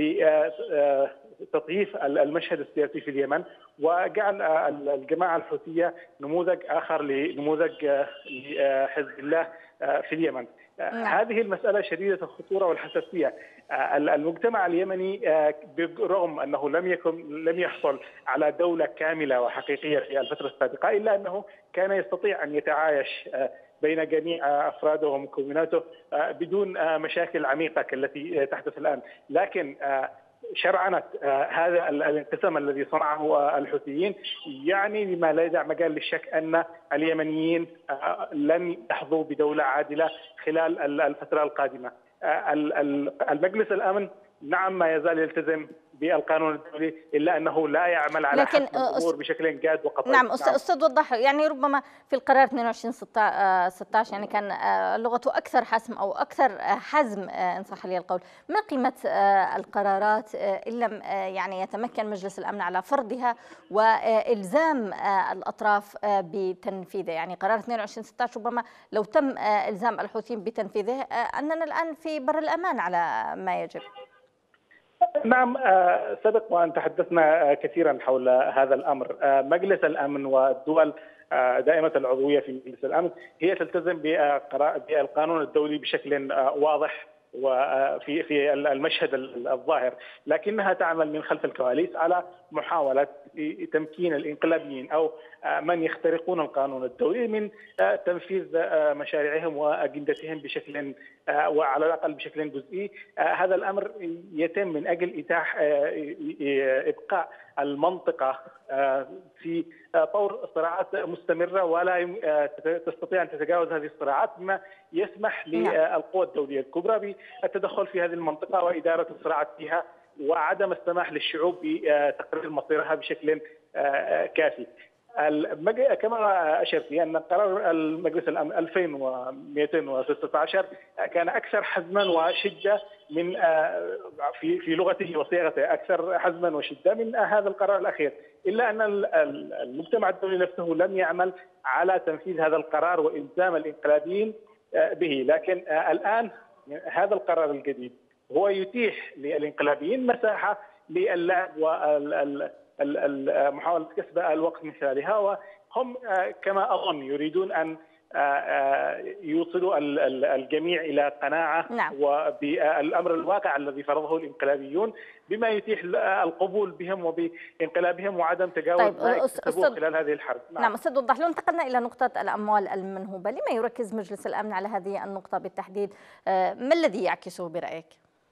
لتطييف المشهد السياسي في اليمن وجعل الجماعة الحوثية نموذج آخر لنموذج لحزب الله في اليمن. هذه المسألة شديدة الخطورة والحساسية. المجتمع اليمني برغم أنه لم يكن لم يحصل على دولة كاملة وحقيقية في الفترة السابقة، إلا أنه كان يستطيع أن يتعايش بين جميع أفراده ومكوناته بدون مشاكل عميقة كالتي تحدث الآن. لكن شرعنة هذا الانقسام الذي صنعه الحوثيين يعني بما لا يدع مجال للشك أن اليمنيين لن يحظوا بدولة عادلة خلال الفترة القادمة. المجلس الأمن نعم ما يزال يلتزم بالقانون الدولي، إلا أنه لا يعمل على حسم الأمور بشكل جاد وقطعي. نعم أستاذ وضح، يعني ربما في القرار اثنين وعشرين ستة عشر يعني كان لغته أكثر حسم أو أكثر حزم إن صح لي القول. ما قيمة القرارات إن لم يعني يتمكن مجلس الأمن على فرضها وإلزام الأطراف بتنفيذه؟ يعني قرار اثنين وعشرين ستة عشر ربما لو تم إلزام الحوثيين بتنفيذه أننا الآن في بر الأمان على ما يجب. نعم سبق وأن تحدثنا كثيرا حول هذا الأمر. مجلس الأمن والدول دائمة العضوية في مجلس الأمن هي تلتزم بالقانون الدولي بشكل واضح وفي في المشهد الظاهر، لكنها تعمل من خلف الكواليس على محاولة تمكين الانقلابيين أو من يخترقون القانون الدولي من تنفيذ مشاريعهم وأجندتهم بشكل وعلى الأقل بشكل جزئي. هذا الأمر يتم من أجل إتاح إبقاء المنطقة في طور صراعات مستمرة ولا تستطيع أن تتجاوز هذه الصراعات، بما يسمح للقوى الدولية الكبرى بالتدخل في هذه المنطقة وإدارة الصراعات فيها وعدم السماح للشعوب بتقرير مصيرها بشكل كافي. كما أشرت أن قرار المجلس الأمن ألفين ومئتين وستة عشر كان أكثر حزما وشدة من في في لغته وصيغته أكثر حزما وشدة من هذا القرار الأخير، إلا أن المجتمع الدولي نفسه لم يعمل على تنفيذ هذا القرار وإلزام الانقلابيين به. لكن الآن هذا القرار الجديد هو يتيح للانقلابيين مساحة للعب ومحاولة كسب الوقت من خلالها، وهم كما أظن يريدون أن يوصلوا الجميع إلى قناعة نعم. وبالأمر الواقع الذي فرضه الانقلابيون بما يتيح القبول بهم وبانقلابهم وعدم تجاوز طيب ما اكتسبوه خلال هذه الحرب. نعم, نعم أستاذ وضح، لو انتقلنا إلى نقطة الأموال المنهوبة، لما يركز مجلس الأمن على هذه النقطة بالتحديد؟ ما الذي يعكسه برأيك؟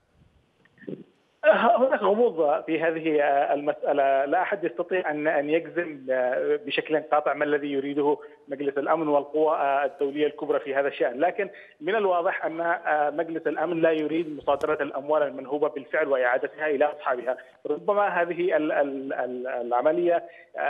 هناك غموض في هذه المسألة، لا أحد يستطيع أن أن يجزم بشكل قاطع ما الذي يريده مجلس الأمن والقوى الدولية الكبرى في هذا الشأن، لكن من الواضح أن مجلس الأمن لا يريد مصادرة الأموال المنهوبة بالفعل وإعادتها إلى أصحابها. ربما هذه العملية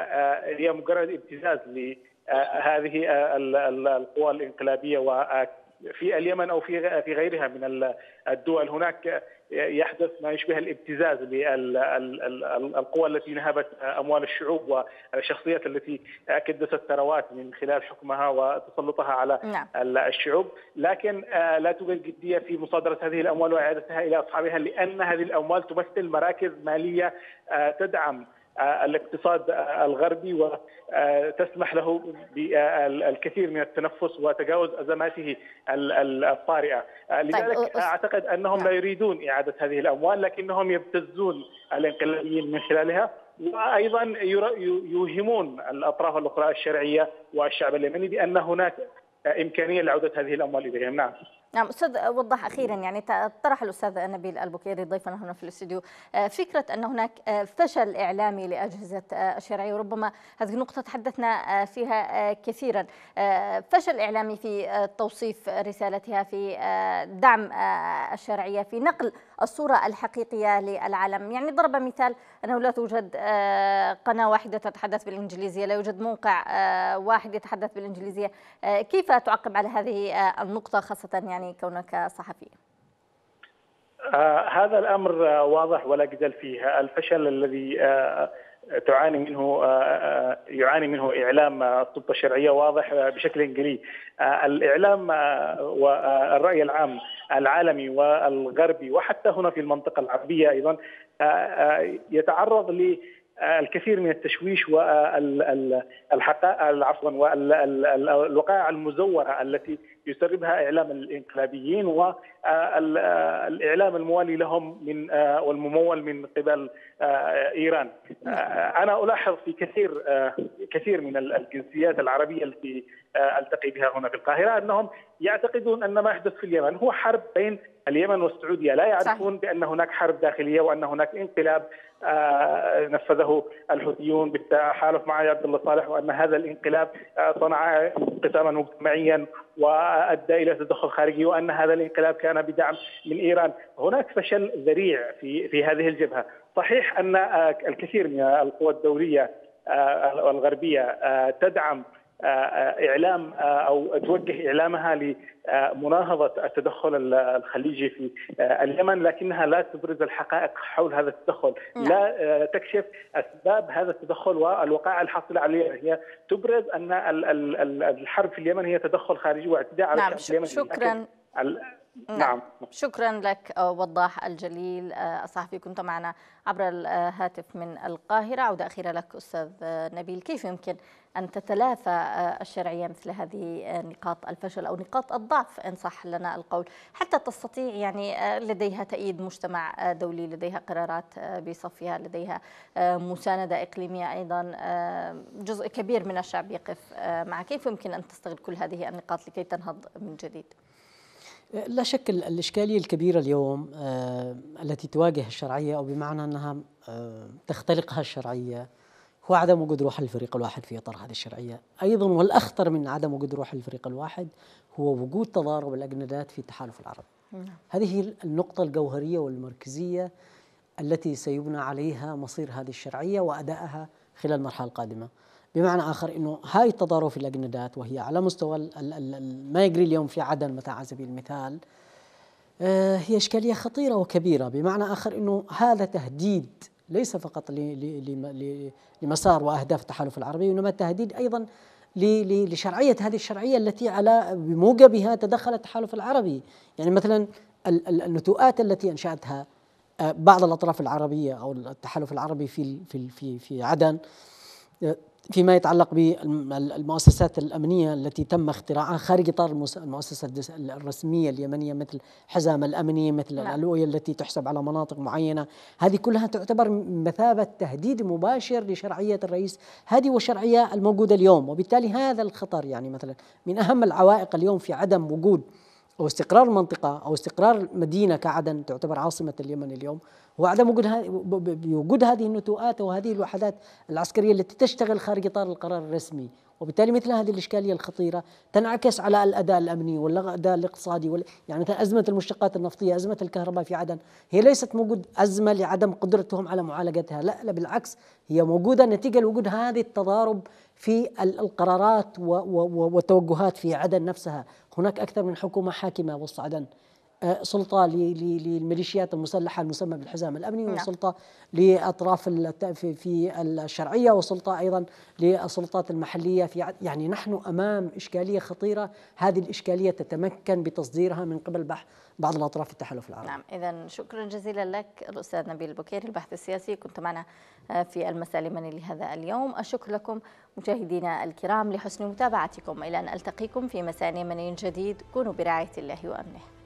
هي مجرد ابتزاز لهذه القوى الانقلابية و في اليمن أو في في غيرها من الدول هناك يحدث ما يشبه الابتزاز للقوى التي نهبت أموال الشعوب والشخصيات التي كدست ثروات من خلال حكمها وتسلطها على نعم. الشعوب، لكن لا توجد جدية في مصادرة هذه الأموال وإعادتها إلى أصحابها، لأن هذه الأموال تمثل مراكز مالية تدعم الاقتصاد الغربي وتسمح له بالكثير من التنفس وتجاوز أزماته الطارئة. لذلك أعتقد أنهم لا يريدون إعادة هذه الأموال، لكنهم يبتزون الانقلابيين من خلالها، وأيضا يوهمون الأطراف الأخرى الشرعية والشعب اليمني بأن هناك إمكانية لعودة هذه الأموال إليهم. نعم. نعم أستاذ، وضح أخيرا، يعني طرح الأستاذ نبيل البكيري ضيفنا هنا في الاستوديو فكرة أن هناك فشل إعلامي لأجهزة الشرعية، وربما هذه النقطة تحدثنا فيها كثيرا، فشل إعلامي في توصيف رسالتها، في دعم الشرعية، في نقل الصورة الحقيقية للعالم. يعني ضرب مثال أنه لا توجد قناة واحدة تتحدث بالإنجليزية، لا يوجد موقع واحد يتحدث بالإنجليزية. كيف تعقب على هذه النقطة خاصة يعني كونك صحفي؟ آه هذا الأمر آه واضح ولا جدال فيه. الفشل الذي آه تعاني منه آه يعاني منه إعلام السلطة الشرعية واضح بشكل جلي. آه الإعلام آه والرأي العام العالمي والغربي وحتى هنا في المنطقة العربية أيضا آه آه يتعرض ل الكثير من التشويش والحقائق عفوا والوقائع المزورة التي يسربها إعلام الانقلابيين والإعلام الموالي لهم من والممول من قبل إيران. أنا ألاحظ في كثير كثير من الجنسيات العربية التي ألتقي بها هنا في القاهرة أنهم يعتقدون أن ما يحدث في اليمن هو حرب بين اليمن والسعودية، لا يعرفون صح. بأن هناك حرب داخلية وأن هناك انقلاب آه نفذه الحوثيون بالتحالف مع عبد الله صالح، وأن هذا الانقلاب آه صنع انقساما مجتمعيا وأدى إلى تدخل خارجي، وأن هذا الانقلاب كان بدعم من إيران. هناك فشل ذريع في في هذه الجبهة. صحيح أن آه الكثير من القوى الدولية آه الغربية آه تدعم إعلام أو توجه إعلامها لمناهضة التدخل الخليجي في اليمن، لكنها لا تبرز الحقائق حول هذا التدخل، لا تكشف أسباب هذا التدخل والوقائع الحاصلة عليه. هي تبرز أن الحرب في اليمن هي تدخل خارجي واعتداء على نعم. الشعب اليمني. شكرا. نعم. شكرا لك وضاح الجليل الصحفي، كنت معنا عبر الهاتف من القاهرة. عودة أخيرة لك أستاذ نبيل، كيف يمكن أن تتلافى الشرعية مثل هذه نقاط الفشل أو نقاط الضعف إن صح لنا القول، حتى تستطيع يعني لديها تأييد مجتمع دولي، لديها قرارات بصفها، لديها مساندة إقليمية أيضا، جزء كبير من الشعب يقف معها. كيف يمكن أن تستغل كل هذه النقاط لكي تنهض من جديد؟ لا شك الإشكالية الكبيرة اليوم آه التي تواجه الشرعية، أو بمعنى أنها آه تختلقها الشرعية، هو عدم وجود روح الفريق الواحد في إطار هذه الشرعية. أيضا والأخطر من عدم وجود روح الفريق الواحد هو وجود تضارب الأجندات في التحالف العربي. هذه النقطة الجوهرية والمركزية التي سيبنى عليها مصير هذه الشرعية وأدائها خلال المرحلة القادمة. بمعنى آخر أنه هاي التضارب في الأجندات، وهي على مستوى ما يجري اليوم في عدن مثلا على سبيل المثال، هي إشكالية خطيرة وكبيرة. بمعنى آخر أنه هذا تهديد ليس فقط لمسار وأهداف التحالف العربي، وإنما تهديد أيضا لشرعية هذه الشرعية التي على بموجبها تدخل التحالف العربي. يعني مثلا النتوءات التي أنشأتها بعض الأطراف العربية أو التحالف العربي في في في في عدن فيما يتعلق بالمؤسسات الأمنية التي تم اختراعها خارج إطار المؤسسات الرسمية اليمنية، مثل حزام الأمني، مثل لا. الألوية التي تحسب على مناطق معينة، هذه كلها تعتبر مثابة تهديد مباشر لشرعية الرئيس، هذه والشرعية الموجودة اليوم. وبالتالي هذا الخطر يعني مثلا من أهم العوائق اليوم في عدم وجود أو استقرار المنطقة أو استقرار مدينة كعدن تعتبر عاصمة اليمن اليوم، هو عدم وجود وجود هذه النتوءات وهذه الوحدات العسكرية التي تشتغل خارج إطار القرار الرسمي، وبالتالي مثل هذه الإشكالية الخطيرة تنعكس على الأداء الأمني والأداء الاقتصادي وال... يعني مثلا أزمة المشتقات النفطية، أزمة الكهرباء في عدن، هي ليست موجود أزمة لعدم قدرتهم على معالجتها، لا لا بالعكس، هي موجودة نتيجة لوجود هذه التضارب في القرارات والتوجهات في عدن نفسها. هناك أكثر من حكومة حاكمة وسط عدن، سلطة للميليشيات المسلحة المسمى بالحزام الأمني، نعم. وسلطة لأطراف في الشرعية، وسلطة أيضا للسلطات المحلية في يعني نحن أمام إشكالية خطيرة، هذه الإشكالية تتمكن بتصديرها من قبل بعض الأطراف في التحالف العربي. نعم، إذا شكرا جزيلا لك الأستاذ نبيل البكيري الباحث السياسي، كنت معنا في المساء اليمني لهذا اليوم. الشكر لكم مشاهدينا الكرام لحسن متابعتكم، إلى أن ألتقيكم في مساء يمني جديد، كونوا برعاية الله وأمنه.